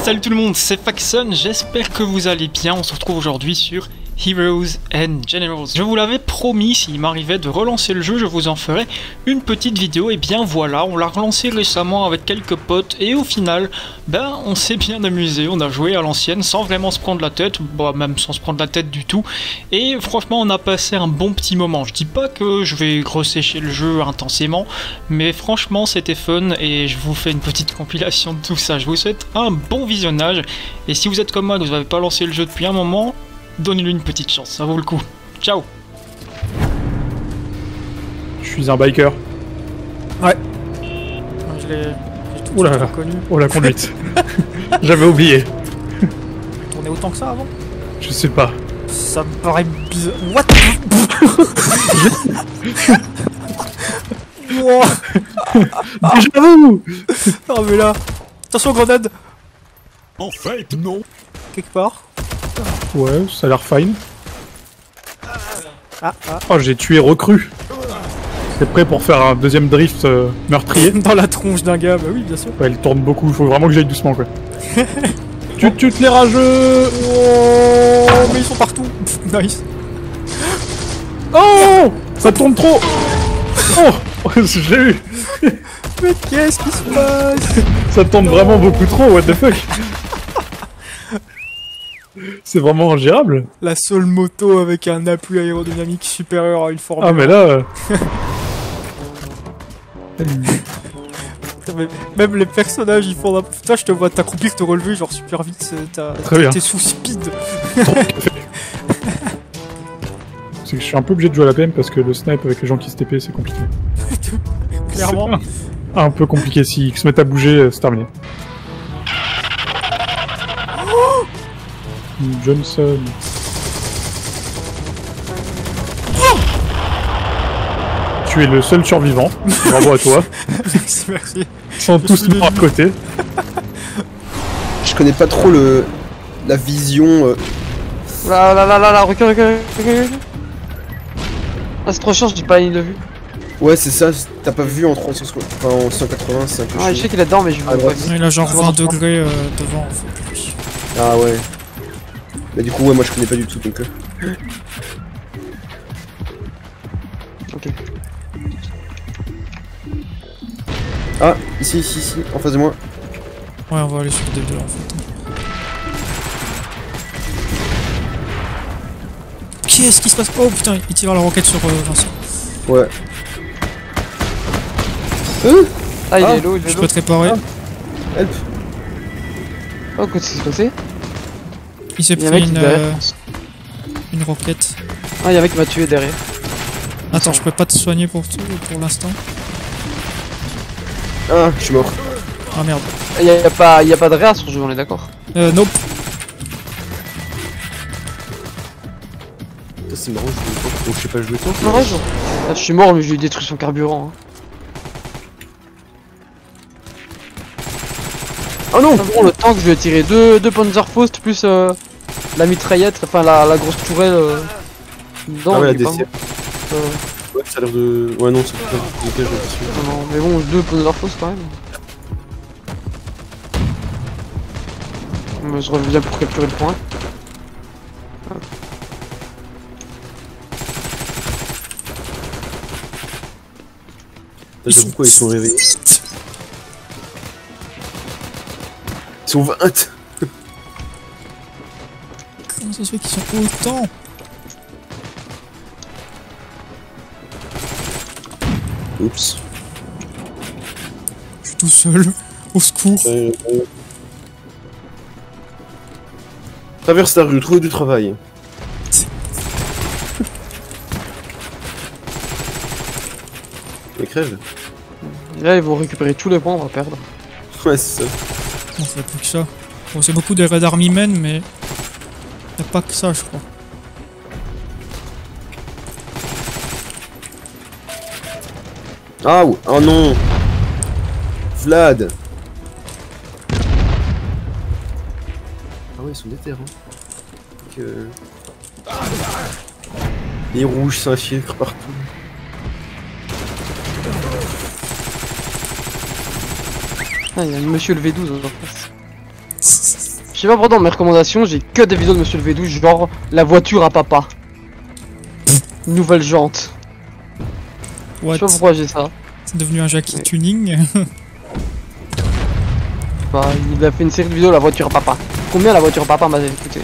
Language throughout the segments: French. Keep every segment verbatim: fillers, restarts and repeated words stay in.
Salut tout le monde, c'est Faxon, j'espère que vous allez bien. On se retrouve aujourd'hui sur Heroes and Generals. Je vous l'avais promis, s'il m'arrivait de relancer le jeu, je vous en ferai une petite vidéo. Et bien voilà, on l'a relancé récemment avec quelques potes et au final, ben on s'est bien amusé. On a joué à l'ancienne sans vraiment se prendre la tête, bah, même sans se prendre la tête du tout. Et franchement, on a passé un bon petit moment. Je dis pas que je vais ressécher le jeu intensément, mais franchement, c'était fun et je vous fais une petite compilation de tout ça. Je vous souhaite un bon visionnage. Et si vous êtes comme moi, que vous n'avez pas lancé le jeu depuis un moment, donnez-lui une petite chance, ça vaut le coup. Ciao. Je suis un biker. Ouais. Je l'ai tout Oh là là. reconnu. Oh la conduite. J'avais oublié. Tourné autant que ça avant? Je sais pas. Ça me paraît bizarre. What? Wow. Déjà vous. Oh mais là. Attention grenade. En fait, non. Quelque part. Ouais, ça a l'air fine. Ah ah. Oh, j'ai tué recrue. C'est prêt pour faire un deuxième drift euh, meurtrier. Dans la tronche d'un gars, bah oui bien sûr. Ouais, il tourne beaucoup, il faut vraiment que j'aille doucement quoi. Tu tutes les rageux. Oh mais ils sont partout. Nice. Oh, ça tourne trop. Oh, j'ai eu. Mais qu'est-ce qui se passe? Ça tourne vraiment beaucoup trop, what the fuck. C'est vraiment ingérable. La seule moto avec un appui aérodynamique supérieur à une Formule. Ah mais là... euh, Mais même les personnages ils font la... Toi je te vois t'accroupir, te relever genre super vite, Très bien. t'es sous speed. C'est que je suis un peu obligé de jouer à la P M parce que le snipe avec les gens qui se T P c'est compliqué. Clairement. C'est un peu compliqué, s'ils se mettent à bouger, c'est terminé. Oh Johnson. Tu es le seul survivant, bravo à toi. Merci, merci. Ils sont tous morts à côté. Je connais pas trop le la vision. Euh... Là là là là là, recule, recule, recule. Ah c'est trop chiant, je dis pas il l'a vu. Ouais c'est ça, t'as pas vu en trois cent soixante, enfin en cent quatre-vingts, c'est un peu Ah je chiant. sais qu'il est dedans mais je vois Ah, pas. ouais. Il a genre C'est bon, vingt c'est bon. degrés euh, devant en fait. Ah ouais. Bah du coup ouais moi je connais pas du tout donc. Euh... Ok. Ah ici ici ici en face de moi. Ouais on va aller sur D deux en fait. Qu'est-ce qui se passe? Oh putain il tire la roquette sur euh, Vincent. Ouais. Euh Ah il Ah, est low, il est Je low. peux te réparer. Ah. Help. Oh qu'est-ce qui s'est passé? Il s'est Il y a un mec pris qui une, est derrière. euh, une roquette. Ah il y a un mec qui m'a tué derrière. Attends je peux pas te soigner pour, pour l'instant. Ah je suis mort. Ah merde. Il y a, y a pas, y a pas de réa sur le jeu, on est d'accord. Euh nope. Ça c'est marrant, je sais pas, oh, je sais pas jouer tant. Non ouais, je... Ah, je suis mort mais j'ai détruit son carburant. Hein. Oh non. Ah, bon, le tank je lui ai tiré deux, deux Panzerfaust plus euh, la mitraillette, enfin la, la grosse tourelle euh, dedans. Ah ouais la il est pas D C. mort. Euh, Ouais ça a l'air de... Ouais non c'est pas j'ai l'impression. non, non, mais bon, deux Panzerfaust quand même. Mais je reviens pour capturer le point. Ils sont pourquoi ils sont réveillés. Ils sont vingt. Comment ça se fait qu'ils sont autant? Oups. Je suis tout seul. Au secours. Euh, euh... Traverse la rue, trouver du travail. Mais crève. Et là ils vont récupérer tous les points, on va perdre. Ouais c'est ça. On fait plus que ça. Bon, c'est beaucoup des Red Army Men, mais y'a pas que ça, je crois. Ah ou- oh non. Vlad. Ah ouais ils sont déter hein. Que... Les rouges s'infiltrent partout. Ah, il y a le monsieur le V douze en face. sais pas pourquoi dans mes recommandations, j'ai que des vidéos de Monsieur le V douze, genre la voiture à papa. Nouvelle jante. What? Je sais pas pourquoi j'ai ça. C'est devenu un Jackie Ouais. Tuning. Bah, il a fait une série de vidéos la voiture à papa. Combien la voiture à papa m'a écouté?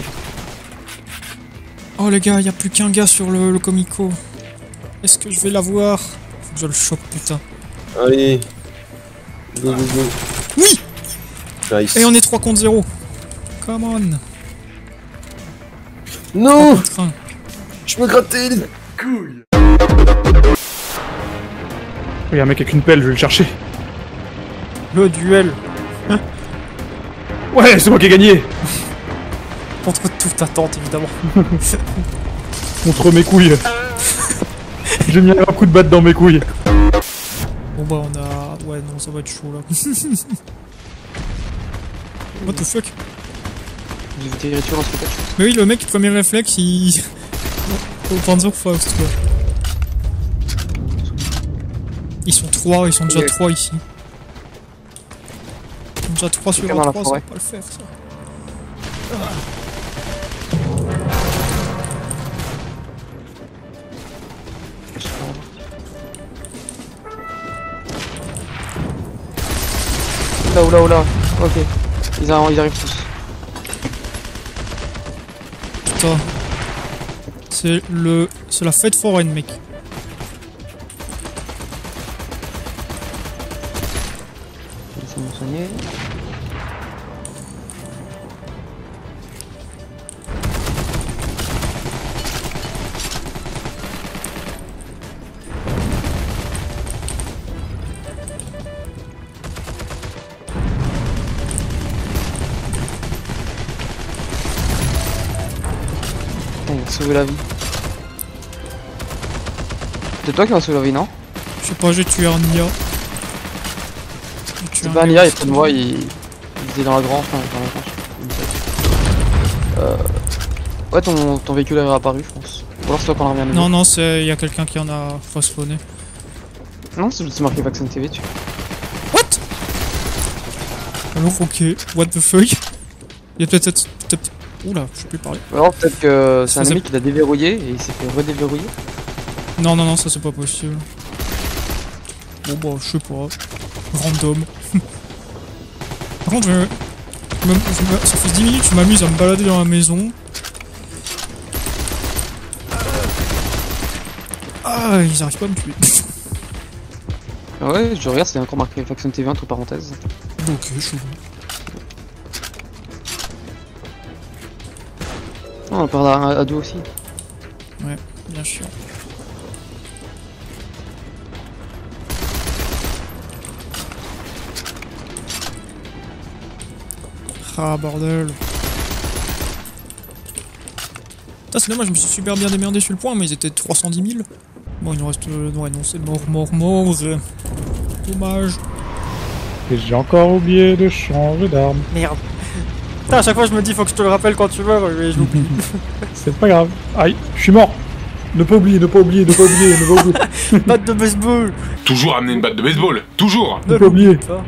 Oh les gars, y a plus qu'un gars sur le, le Comico. Est-ce que je vais l'avoir? Faut que je le chope, putain. Allez. Go, go, go. Oui! Nice. Et on est trois contre zéro. Come on. Non, Contre un. je me grattais. Il y a un mec avec une pelle, je vais le chercher. Le duel Ouais, c'est moi qui ai gagné. contre toute attente, évidemment. Contre mes couilles. J'ai mis un coup de batte dans mes couilles. Bon bah on a... Ouais non, ça va être chaud là. What the fuck? J'ai tiré sur un spectacle. Mais oui, le mec, premier réflexe, il... Au Panzerfaust quoi. Ils sont trois, ils sont déjà Ok. trois ici. Ils sont déjà trois sur Quelqu'un dans la trois, ça va forêt. pas le faire ça. Oula oula oula. Ok. Ils, arri- ils arrivent tous. Putain. C'est le... C'est la fête foraine mec. Ils sont soignés. Putain, il a sauvé la vie. C'est toi qui m'as sauvé la vie, non? Je sais pas, j'ai tué un I A. J'ai tué C'est un pas un gars I A, il aussi. est près de moi, il... il était dans la grande, enfin, dans la tranche. Euh... Ouais, ton, ton véhicule est réapparu, je pense. Ou alors c'est toi qu'on l'a remis à nouveau. Non, non, c'est... y a quelqu'un qui en a façonné. Non, c'est juste marqué Vaccine T V, tu. What? Alors, ok, what the fuck? Y'a peut-être... peut-être... Oula, je sais plus parler. Ou alors peut-être que c'est un Ça, ennemi c'est- qui l'a déverrouillé et il s'est fait redéverrouiller. Non, non, non, ça c'est pas possible. Bon bah, je sais pas. Random. Par contre, je... je me- je me- ça fait dix minutes que je m'amuse à me balader dans la maison. Ah, ils arrivent pas à me tuer. Ah ouais, je regarde, c'est encore marqué Faction T V entre parenthèses. Ok, je suis bon. Oh, on parle à, à deux aussi. Ouais, bien sûr. Ah bordel. Putain, c'est dommage, je me suis super bien démerdé sur le point, mais ils étaient trois cent dix mille. Bon, il nous reste... euh, ouais, non, c'est mort, mort, mort. Dommage. Et j'ai encore oublié de changer d'arme. Merde. Putain, à chaque fois je me dis faut que je te le rappelle quand tu meurs, mais je l'oublie. C'est pas grave. Aïe, je suis mort. Ne pas oublier, ne pas oublier, ne pas oublier, ne pas oublier. Batte de baseball. Toujours amener une batte de baseball. Toujours. Ne pas oublier. Pas.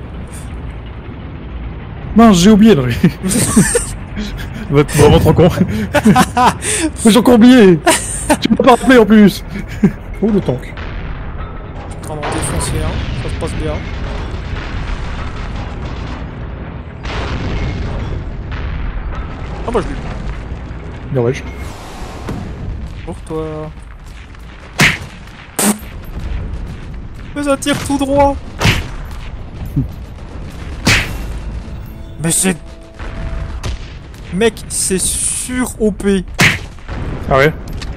Mince, j'ai oublié de... Va être vraiment trop con. Mais j'ai encore oublié. Tu m'as pas rappelé en plus. Oh, le tank. Je suis en train d'en défoncer un, ça se passe bien. Ah bah je l'ai Bien ouais. pour toi. Mais ça tire tout droit. Mais c'est... Mec, c'est sur O P. Ah ouais.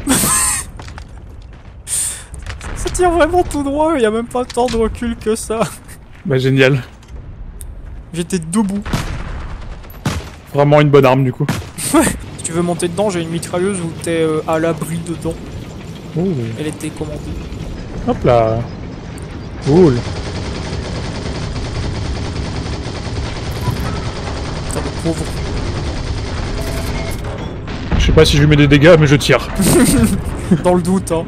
Ça tire vraiment tout droit, il y a même pas tant de recul que ça. Bah génial. J'étais debout. Vraiment une bonne arme du coup. Si tu veux monter dedans, j'ai une mitrailleuse où t'es euh, à l'abri dedans. Oh. Elle était commandée. Hop là. Cool. Putain de pauvre. Je sais pas si je lui mets des dégâts, mais je tire. Dans le doute, hein.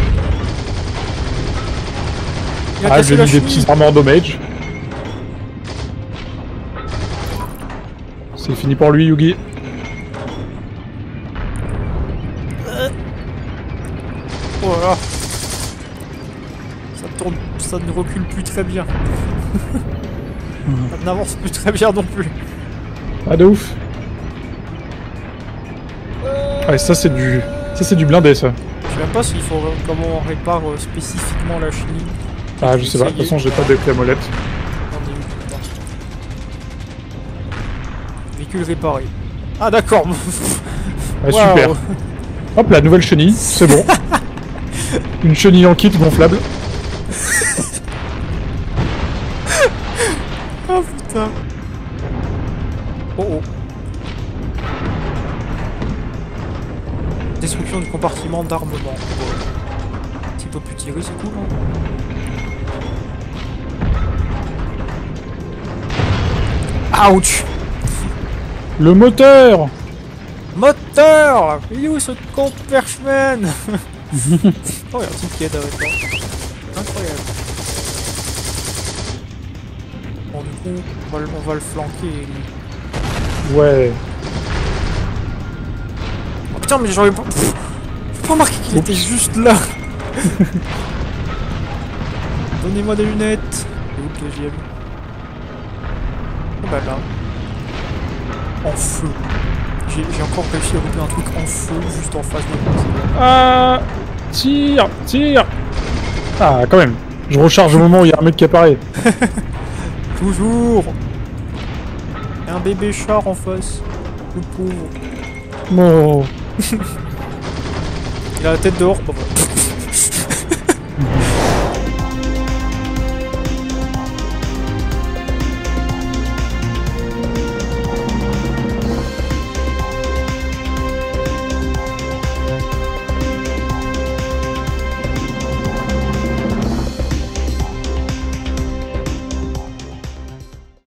Il a Ah, cassé j'ai la mis des cheville. petits armors damage. C'est fini pour lui, Yugi. Voilà. Ça tourne, ça ne recule plus très bien. Ça n'avance plus très bien non plus. Ah de ouf. Ouais, ça c'est du... Ça c'est du blindé, ça. Je sais même pas s'il faut comment on répare euh, spécifiquement la chenille. Ah, je sais pas. De toute façon, j'ai pas de clé molette. Attendez, là. Véhicule réparé. Ah d'accord. Ouais, Waouh. super. Hop, la nouvelle chenille, c'est bon. Une chenille en kit gonflable. Oh putain. Oh oh. Destruction du compartiment d'armement. Un petit peu plus tiré, c'est cool. Hein. Ouch. Le moteur. Moteur. Il est où ce con Perchman? Oh, il y a un truc qui est derrière toi. Incroyable. Bon, du coup, on va, le- on va le flanquer. lui. Ouais. Oh putain, mais j'aurais pas... Pff, j'ai pas remarqué qu'il était juste là. Donnez-moi des lunettes. Et où que j'y ai mis? Oh bah là. En feu. J'ai j'ai encore réussi à louper un truc en feu juste en face de moi. Ah. Tire, tire. Ah, quand même. Je recharge au moment où il y a un mec qui apparaît. Toujours. Et un bébé char en face. Le pauvre. Bon. Il a la tête dehors. Oh, bah.